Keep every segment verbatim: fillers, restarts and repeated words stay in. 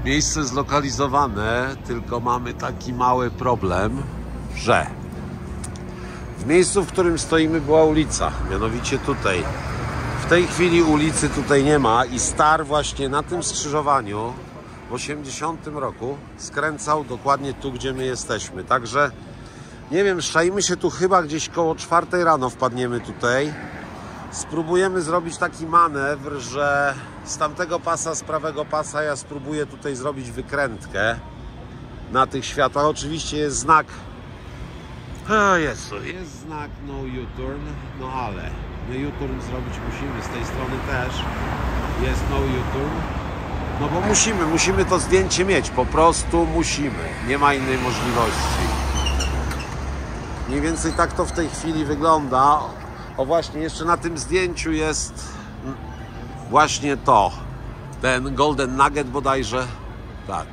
Miejsce zlokalizowane, tylko mamy taki mały problem, że w miejscu, w którym stoimy, była ulica, mianowicie tutaj. W tej chwili ulicy tutaj nie ma i Star właśnie na tym skrzyżowaniu w osiemdziesiątym roku skręcał dokładnie tu, gdzie my jesteśmy. Także nie wiem, szczaimy się tu chyba gdzieś koło czwartej rano, wpadniemy tutaj. Spróbujemy zrobić taki manewr, że z tamtego pasa, z prawego pasa ja spróbuję tutaj zrobić wykrętkę na tych światłach. Oczywiście jest znak, o Jezu, jest znak no U-turn, no ale my U-turn zrobić musimy, z tej strony też jest no U-turn, no bo musimy, musimy to zdjęcie mieć, po prostu musimy, nie ma innej możliwości. Mniej więcej tak to w tej chwili wygląda. O właśnie, jeszcze na tym zdjęciu jest właśnie to, ten Golden Nugget bodajże, tak.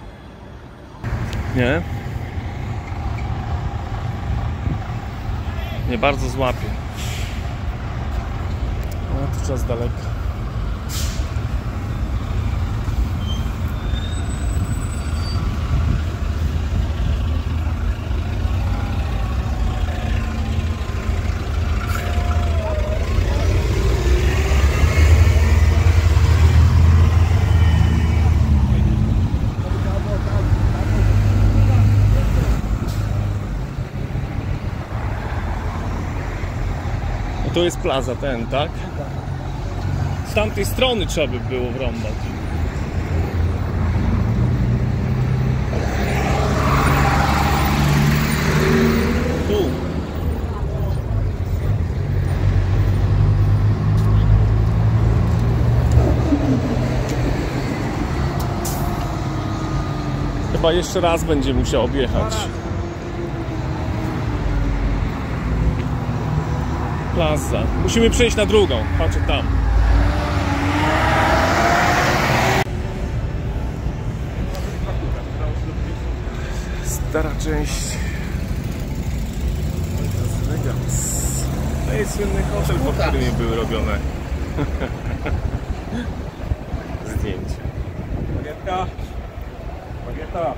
Nie? Nie bardzo złapie. No to czas daleko. To jest plaza ten, tak? Z tamtej strony trzeba by było wrąbać. Tu. Chyba jeszcze raz będzie musiał objechać. Plaza. Musimy przejść na drugą. Patrzę tam. Stara część. To jest słynny hotel, po którym były robione zdjęcia. Bagietka. Bagieta.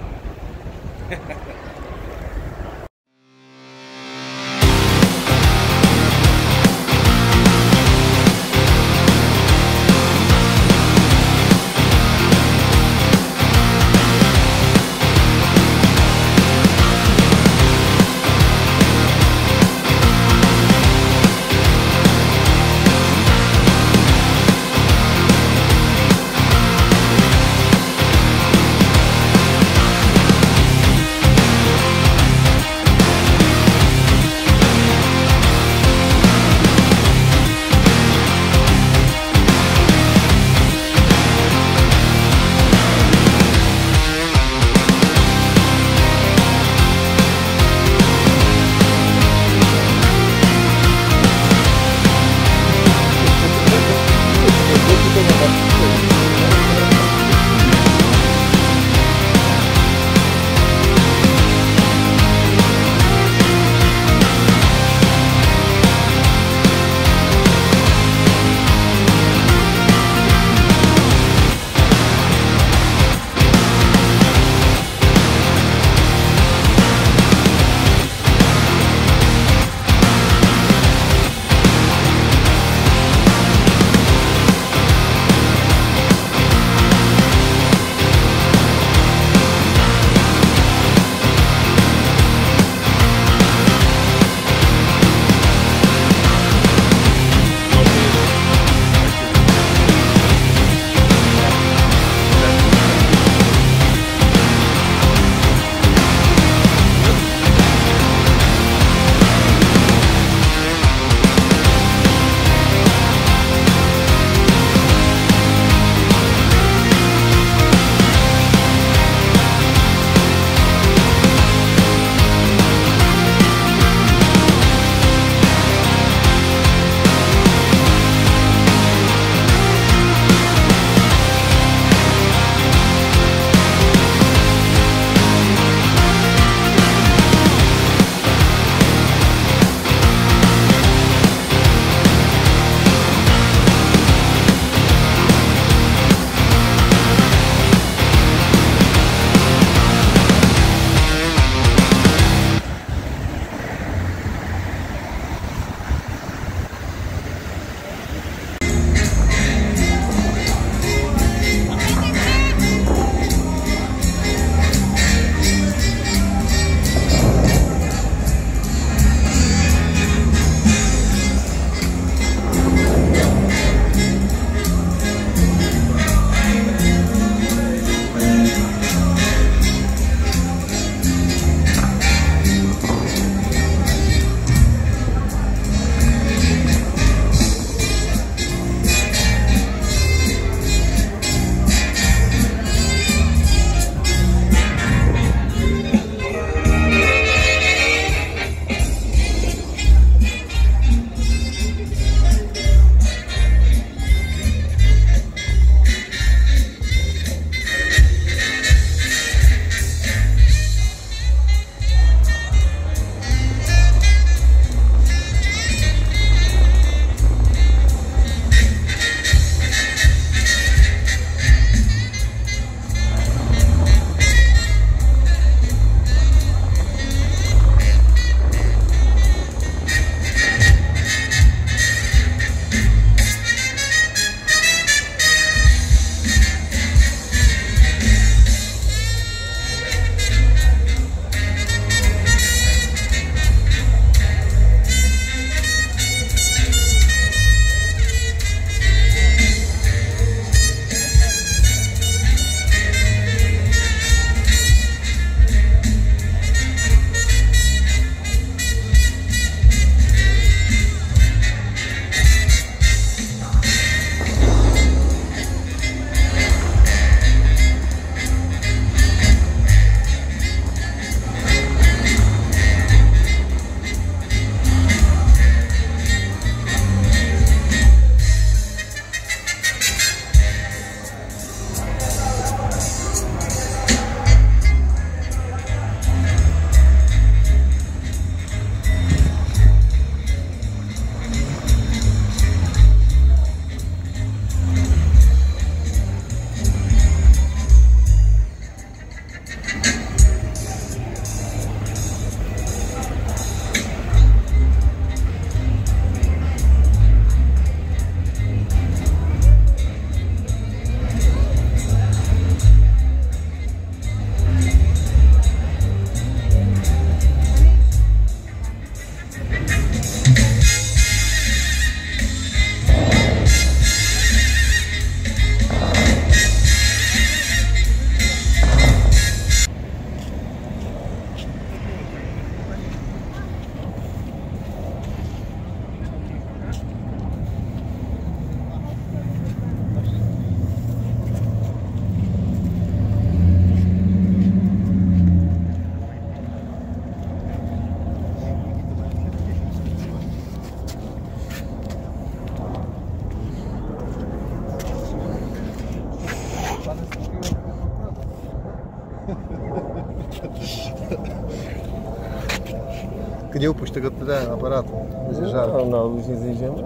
Tylko nie upuść tego ten aparatu. Będzie żart. No, no, już nie zjedziemy?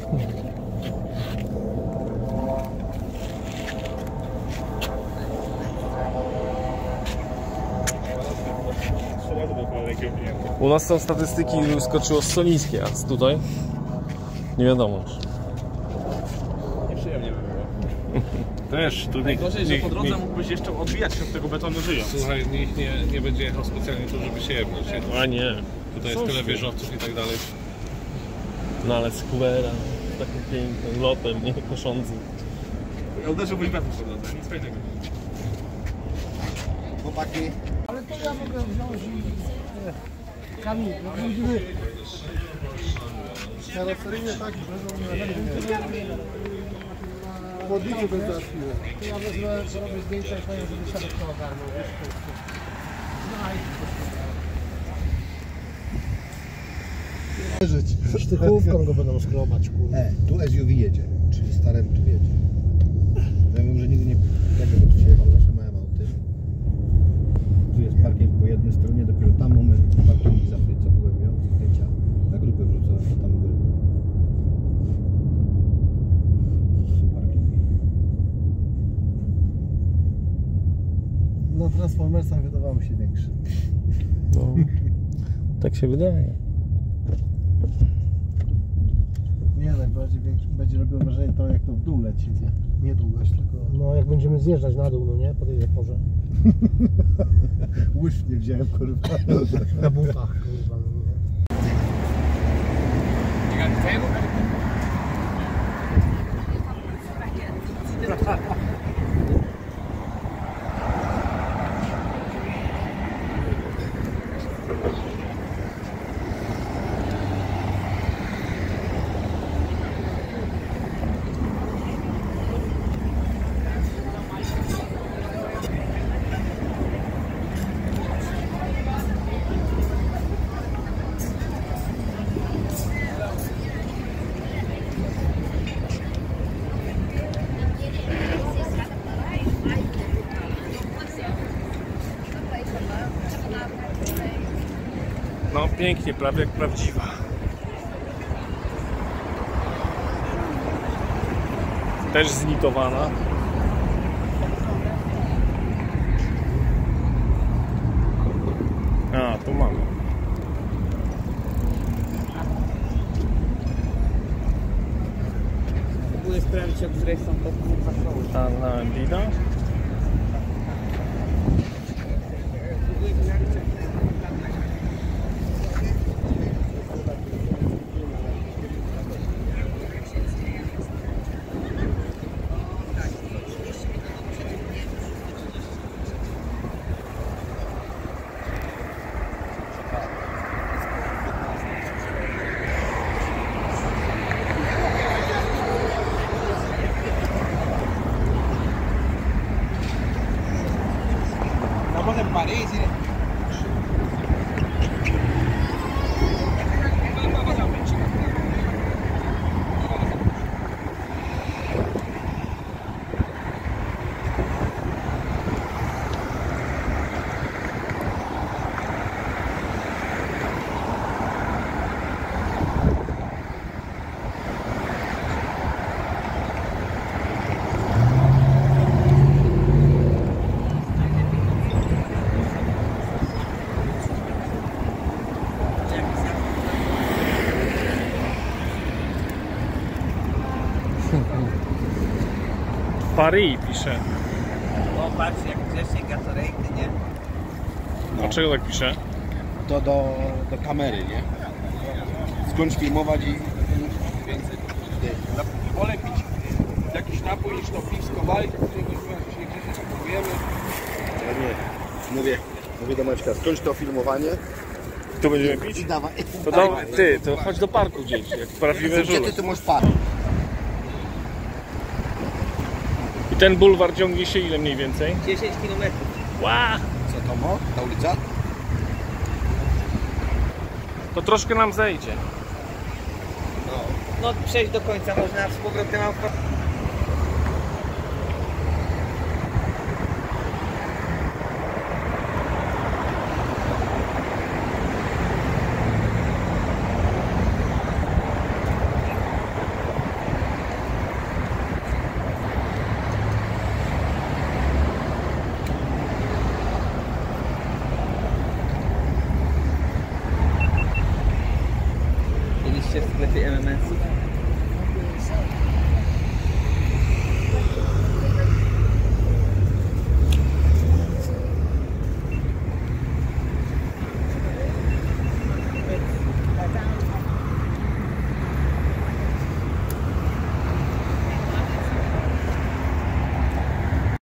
U nas są statystyki, ilu skoczyło z Solińskiej, a tutaj nie wiadomo już. Nieprzyjemnie by było. Też, tu najgorzej, że po drodze mógłbyś jeszcze odbijać się od tego betonu żyjąc. Słuchaj, nikt nie, nie będzie jechał specjalnie tu, żeby się jebnąć. A nie. Tutaj jest tyle wieżowców i tak dalej. No ale skubera, takim pięknym lotem, nie koszącym. Ja uderzyłbyś beton po drodze, nic fajnego. Chłopaki. Ale to ja mogę wziąć i Kamil, no będziemy Karoseryjnie tak, chłodnicy by załatwiły. to ja wezmę, zrobię zdjęcia i powiem, żeby Siadek to ogarnął, wiesz, to jest to. Żyć. Sztychówką go będą skrobać, kurde. E, tu S U V jedzie, czyli starem tu jedzie. Ja wiem, że nigdy nie będę do tu przyjechał, zawsze miałem auty. Tu jest parking po jednej stronie, dopiero tam mamy parkingi za co byłem miał, zdjęcia na grupę wrzucone, to tam u góry. To są parkingi. No Transformersach wydawało się większe. No, tak się wydaje. Nie, najbardziej większe, będzie robiło wrażenie to, jak to w dół leci, nie? Nie długość, tylko... No, jak będziemy zjeżdżać na dół, no nie? Po tej porze. Łyż nie wziąłem, kurwa. Na butach, kurwa, no nie? No pięknie, prawie jak prawdziwa. Też znitowana. A, tu mamy. Próbuję sprawdzić, o której są podstawowe. Ta na Dida. Estamos en París, ¿sí? Paris pisze. O, patrz, jak grzecznie gatorejty, nie? Dlaczego tak pisze? To do, do kamery, nie? Skończ filmować i więcej. Wolę pić jakiś napój niż to piwsko bajk, którego się gdzieś kupujemy. Ja nie. Mówię, mówię do Maćka, skończ to filmowanie. Tu będziemy pić? I dawaj. To dawaj, ty, to chodź do parku gdzieś, jak prawdziwe Gdzie żule. ty tu masz park? I ten bulwar ciągnie się ile mniej więcej? dziesięć kilometrów. Ła! Co to mo? Ta ulica? To troszkę nam zejdzie. No, przejść do końca można, z powrotem mam... w sklepie M M S-ów.